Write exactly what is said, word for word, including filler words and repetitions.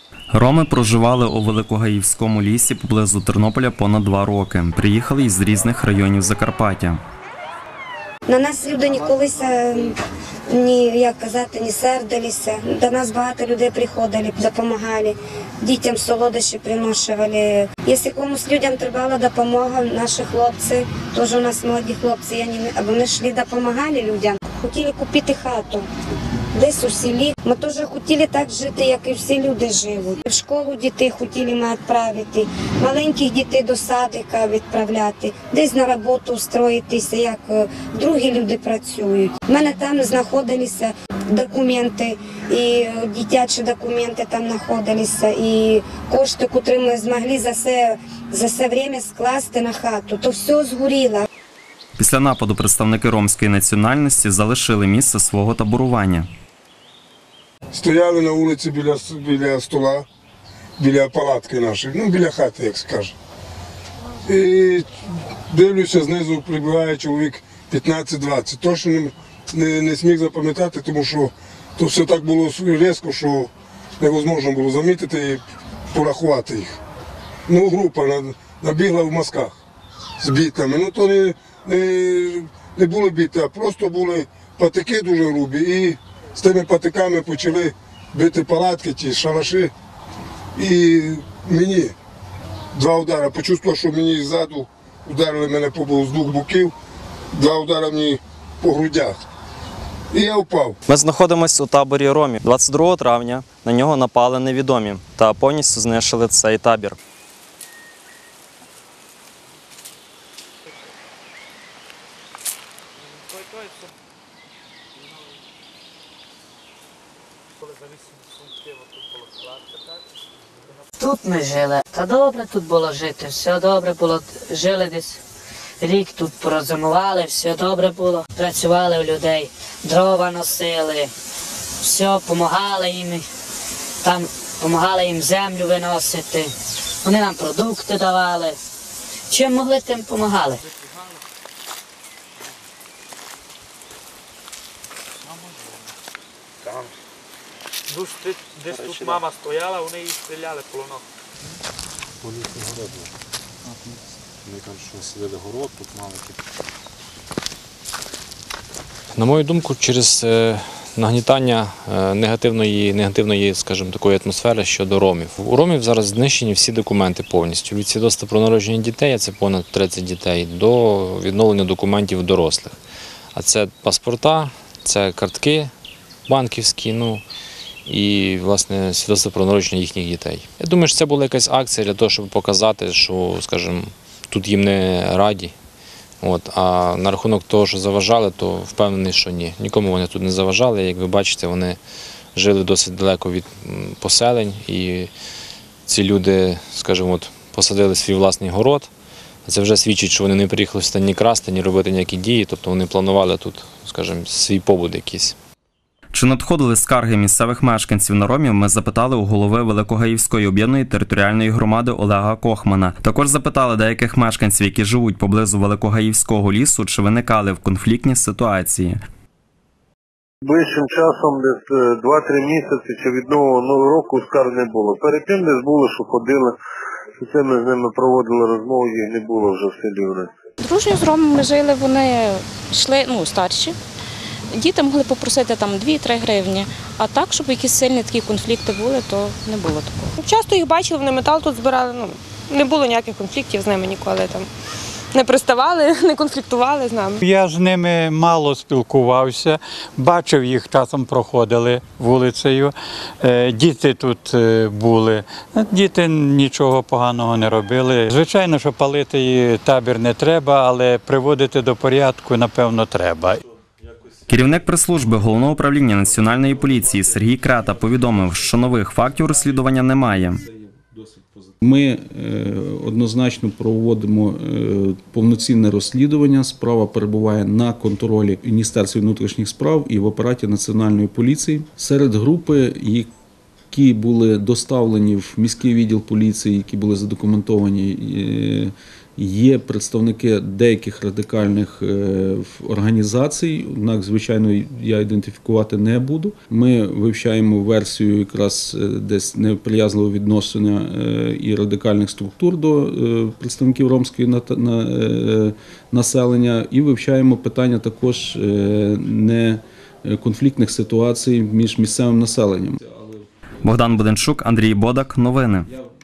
Роми проживали у Великогаївському лісі поблизу Тернополя понад два роки. Приїхали із різних районів Закарпаття. На нас люди ніколи, ні, як казати, не сердилися. До нас багато людей приходили, допомагали. Дітям солодощі приношували. Якщо комусь людям треба допомога, наші хлопці, теж у нас молоді хлопці, вони йшли, допомагали людям. Хотіли купити хату десь у селі. Ми теж хотіли так жити, як і всі люди живуть. В школу дітей хотіли ми відправити, маленьких дітей до садика відправляти, десь на роботу устроїтися, як другі люди працюють. У мене там знаходилися документи, і дитячі документи там знаходилися, і кошти, які ми змогли за це, за це час скласти на хату, то все згоріло. Після нападу представники ромської національності залишили місце свого таборування. Стояли на вулиці біля, біля стола, біля палатки нашої, ну біля хати, як скажуть. І дивлюся, знизу прибігає чоловік п'ятнадцять-двадцять. Точно не, не, не зміг запам'ятати, тому що то все так було різко, що невозможно було замітити і порахувати їх. Ну, група набігла в масках з бітами. Ну, то не, не, не були біти, а просто були патики дуже грубі. І з тими патиками почали бити палатки, ті шалаші. І мені два удари. Почувствував, що мені ззаду ударили мене з двох боків, два удари мені по грудях. І я впав. Ми знаходимося у таборі ромів. двадцять другого травня на нього напали невідомі та повністю знищили цей табір. Тут ми жили, та добре тут було жити, все добре було, жили десь рік тут, порозумували, все добре було. Працювали у людей, дрова носили, все, допомагали їм, там допомагали їм землю виносити, вони нам продукти давали, чим могли, тим допомагали. Десь тут мама стояла, вони її стріляли полонок. Вони город був. Вони кажуть, що сидили город, тут мали. На мою думку, через нагнітання негативної, негативної, скажімо, такої атмосфери щодо ромів. У ромів зараз знищені всі документи повністю. Від свідоцтва про народження дітей, а це понад тридцять дітей, до відновлення документів дорослих. А це паспорта, це картки банківські, ну, і, власне, свідоцтво про народження їхніх дітей. Я думаю, що це була якась акція для того, щоб показати, що, скажімо, тут їм не раді. От. А на рахунок того, що заважали, то впевнений, що ні. Нікому вони тут не заважали. Як ви бачите, вони жили досить далеко від поселень, і ці люди, скажімо, от, посадили свій власний город. Це вже свідчить, що вони не приїхали сюди ні красти, ні робити ніякі дії, тобто вони планували тут, скажімо, свій побут якийсь. Чи надходили скарги місцевих мешканців на ромів, ми запитали у голови Великогаївської об'єднаної територіальної громади Олега Кохмана. Також запитали деяких мешканців, які живуть поблизу Великогаївського лісу, чи виникали в конфліктні ситуації. Ближчим часом, десь два-три місяці чи від нового року скарг не було. Перед тим десь було, що ходили, що це ми з ними проводили розмову, їх не було вже в селі в нас. Дружньо з ромами жили, вони йшли, ну, старші. Діти могли попросити там дві-три гривні, а так, щоб якісь сильні такі конфлікти були, то не було такого. Часто їх бачили, вони метал тут збирали, ну, не було ніяких конфліктів з ними ніколи, там, не приставали, не конфліктували з нами. Я з ними мало спілкувався, бачив їх, часом проходили вулицею, діти тут були, діти нічого поганого не робили. Звичайно, що палити табір не треба, але приводити до порядку, напевно, треба. Керівник прес-служби Головного управління Національної поліції Сергій Крета повідомив, що нових фактів розслідування немає. Ми однозначно проводимо повноцінне розслідування. Справа перебуває на контролі Міністерства внутрішніх справ і в апараті Національної поліції. Серед групи, які були доставлені в міський відділ поліції, які були задокументовані Є представники деяких радикальних організацій, однак, звичайно, я ідентифікувати не буду. Ми вивчаємо версію якраз десь неприязливого відношення і радикальних структур до представників ромського населення і вивчаємо питання також неконфліктних ситуацій між місцевим населенням. Богдан Буденчук, Андрій Бодак. Новини.